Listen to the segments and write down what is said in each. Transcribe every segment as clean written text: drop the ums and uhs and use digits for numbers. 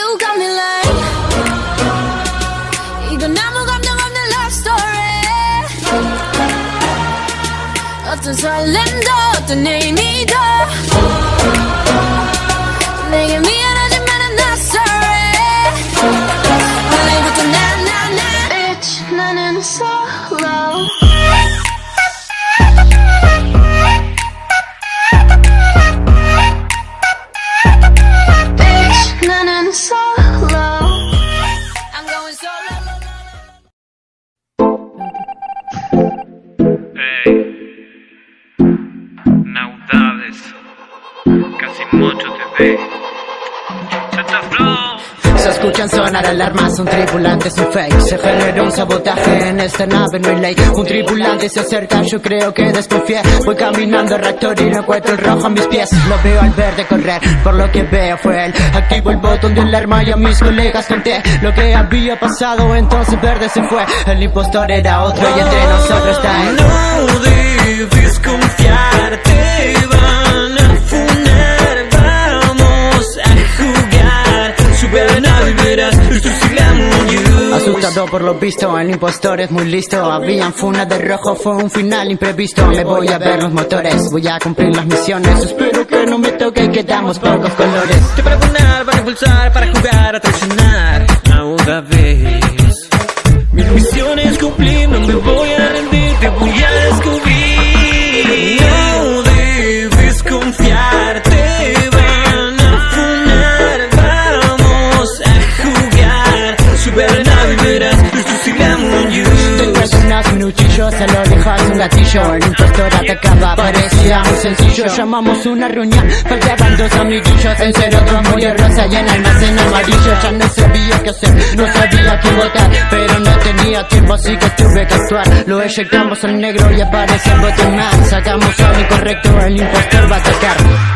You got me like 이건 아무 감정 없는 love story. 어떤 설렘도 어떤 의미도 내게 미안하지만 I'm not sorry. 원래부터 난 bitch 나는 solo. 나는 solo. I'm going solo. Hey, naudades, casi mucho te ve. Santa Flow. Se escuchan sonar alarmas, un tripulante es un fake. Se generó un sabotaje en esta nave, no hay ley. Un tripulante se acerca, yo creo que desconfié. Voy caminando al reactor y no encuentro el rojo a mis pies. Lo veo al verde correr, por lo que veo fue él. Activo el botón de alarma y a mis colegas conté lo que había pasado, entonces verde se fue. El impostor era otro y entre nosotros está él. No debes confiar, te van a funar. Vamos a jugar, sube a la nave y verás, esto es Glamour You. Asustado por lo visto, el impostor es muy listo. Habían funas de rojo, fue un final imprevisto. Me voy a ver los motores, voy a cumplir las misiones. Espero que no me toque, quedamos pocos colores. Te para poner, para impulsar, para jugar, a traicionar. Ahora ves, mi misión es cumplir, no me voy a rendir, te voy a descubrir. No debes confiar, te van a funar. Vamos a jugar, sube a la nave y verás, esto es Glamour You. Después de unos minutillos se lo dejas un gatillo. El impostor atacaba, parecía muy sencillo. Llamamos una reunión, faltaban dos amiguillos. En ser otro muy rosa y en almacén amarillo. Ya no sabía qué hacer, no sabía qué votar, pero no tenía tiempo así que tuve que actuar. Lo eyectamos al negro y aparece el botón más. Sacamos al incorrecto, el impostor va a atacar.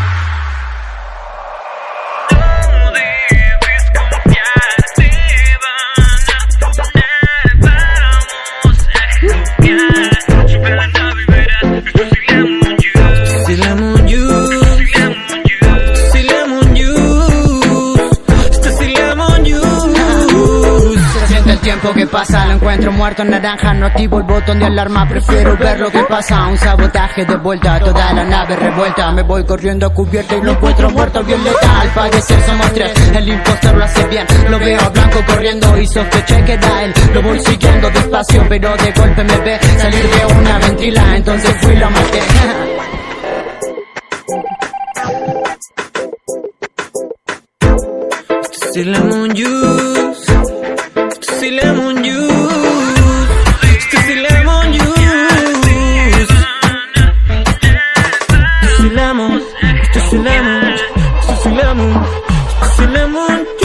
Tiempo que pasa, lo encuentro muerto en naranja. No activo el botón de alarma, prefiero ver lo que pasa. Un sabotaje de vuelta, toda la nave revuelta. Me voy corriendo a cubierta y lo encuentro muerto bien letal. Al parecer somos tres, el impostor lo hace bien. Lo veo a blanco corriendo y sospeché que era él. Lo voy siguiendo despacio, pero de golpe me ve salir de una ventila, entonces fui y lo maté. C'est Glamour You. C'est Glamour You. C'est Glamour You. C'est l'amour. C'est l'amour. C'est l'amour. C'est l'amour.